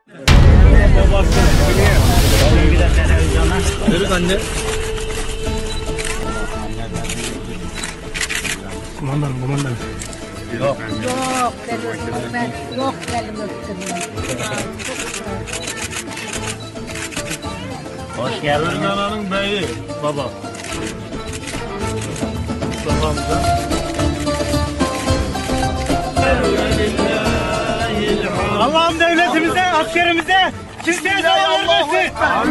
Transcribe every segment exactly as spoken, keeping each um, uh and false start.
Yürü anne. Kumandan, kumandan. Yok. Yok, ben yok elimi öptüm. Hoş geldin. Erdan'ın beyi baba. Babamda. Allah'ım devletimize, askerimize kimseye zarar vermesin.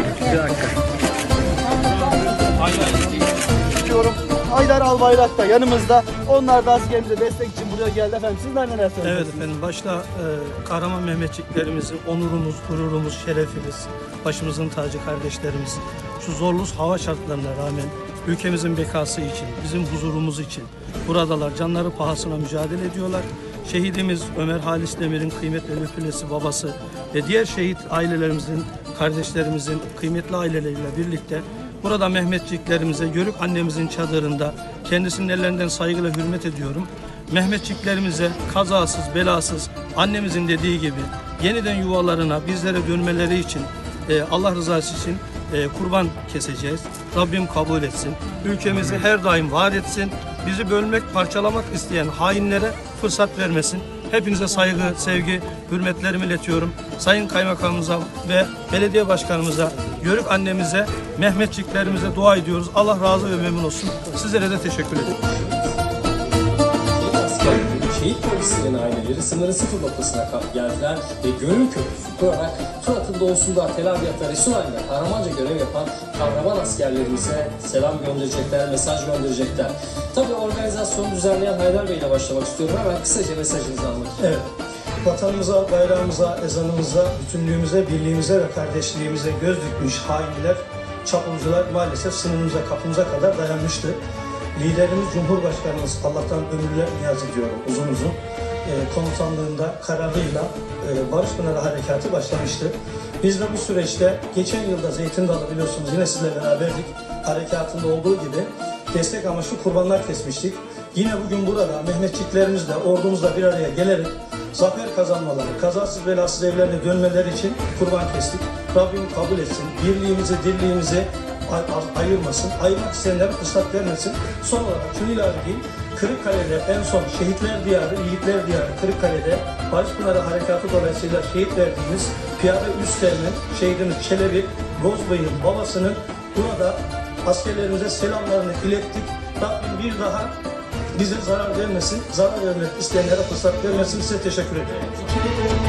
Diyorum. Haydar Albayrak da yanımızda. Onlar da askerimize destek için buraya geldi efendim. Sizler neler söylüyorsunuz? Evet efendim, başta e, kahraman Mehmetçiklerimizi, onurumuz, gururumuz, şerefimiz, başımızın tacı kardeşlerimiz, şu zorlu hava şartlarına rağmen ülkemizin bekası için, bizim huzurumuz için buradalar, canları pahasına mücadele ediyorlar. Şehidimiz Ömer Halis Demir'in kıymetli müfilesi babası ve diğer şehit ailelerimizin, kardeşlerimizin kıymetli aileleriyle birlikte burada Mehmetçiklerimize, Yörük annemizin çadırında kendisinin ellerinden saygıyla hürmet ediyorum. Mehmetçiklerimize kazasız, belasız, annemizin dediği gibi yeniden yuvalarına, bizlere dönmeleri için e, Allah rızası için e, kurban keseceğiz. Rabbim kabul etsin. Ülkemizi her daim var etsin. Bizi bölmek, parçalamak isteyen hainlere fırsat vermesin. Hepinize saygı, sevgi, hürmetlerimi iletiyorum. Sayın Kaymakamımıza ve belediye başkanımıza, Yörük annemize, Mehmetçiklerimize dua ediyoruz. Allah razı ve memnun olsun. Sizlere de teşekkür ederim. Şehit polislerin aileleri sınırı sıfır noktasına geldiler ve gönül köprüsü kurarak Fırat'ın doğusunda Tel Abyad'da Resulay'da kahramanca görev yapan kahraman askerlerimize selam gönderecekler, mesaj gönderecekler. Tabii organizasyonu düzenleyen Haydar Bey ile başlamak istiyorum. Hemen kısaca mesajınızı almak istiyorum. Evet. Vatanımıza, bayrağımıza, ezanımıza, bütünlüğümüze, birliğimize ve kardeşliğimize göz dikmiş hainler, çapulcular maalesef sınırımıza, kapımıza kadar dayanmıştı. Liderimiz Cumhurbaşkanımız, Allah'tan ömürler niyaz ediyorum uzun uzun, e, komutanlığında kararıyla e, Barış Pınarı Harekatı başlamıştı. Biz de bu süreçte geçen yılda Zeytin Dalı biliyorsunuz yine sizle beraberdik. Harekatında olduğu gibi destek amaçlı kurbanlar kesmiştik. Yine bugün burada Mehmetçiklerimizle, ordumuzla bir araya gelerek zafer kazanmaları, kazasız belasız evlerine dönmeleri için kurban kestik. Rabbim kabul etsin. Birliğimizi, dirliğimizi ayırmasın, ayırmak isteyenlere fırsat vermesin. Son olarak şunu ilave edeyim, Kırıkkale'de en son şehitler diyarı, yiğitler diyarı Kırıkkale'de Barış Pınarı Harekatı dolayısıyla şehit verdiğimiz Piyade Üsteğmen şehidimiz Çelebi Bozbey'in babasının burada askerlerimize selamlarını ilettik. Rabbim bir daha bize zarar vermesin, zarar vermek isteyenlere fırsat vermesin. Size teşekkür ederim.